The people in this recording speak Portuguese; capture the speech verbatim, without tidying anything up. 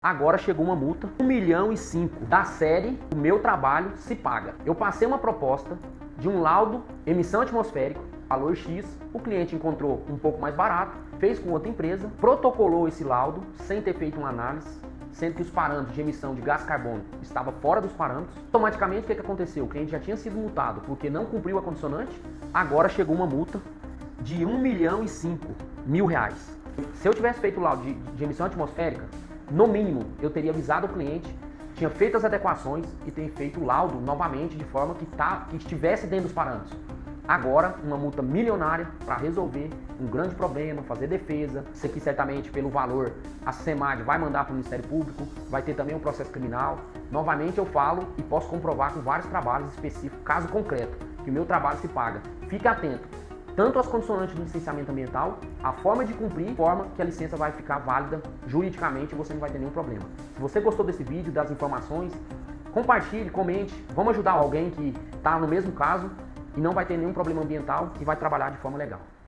Agora chegou uma multa, um milhão e cinco, da série O Meu Trabalho Se Paga. Eu passei uma proposta de um laudo, emissão atmosférica, valor X, o cliente encontrou um pouco mais barato, fez com outra empresa, protocolou esse laudo sem ter feito uma análise, sendo que os parâmetros de emissão de gás carbônico estavam fora dos parâmetros. Automaticamente, o que, que aconteceu? O cliente já tinha sido multado porque não cumpriu a condicionante, agora chegou uma multa de um milhão e cinco mil reais. Se eu tivesse feito o laudo de, de emissão atmosférica, no mínimo, eu teria avisado o cliente, tinha feito as adequações e teria feito o laudo novamente de forma que, tá, que estivesse dentro dos parâmetros. Agora, uma multa milionária para resolver um grande problema, fazer defesa. Isso aqui, certamente, pelo valor, a SEMAD vai mandar para o Ministério Público, vai ter também um processo criminal. Novamente, eu falo e posso comprovar com vários trabalhos específicos, caso concreto, que o meu trabalho se paga. Fique atento. Tanto as condicionantes do licenciamento ambiental, a forma de cumprir, forma que a licença vai ficar válida juridicamente e você não vai ter nenhum problema. Se você gostou desse vídeo, das informações, compartilhe, comente, vamos ajudar alguém que está no mesmo caso e não vai ter nenhum problema ambiental e vai trabalhar de forma legal.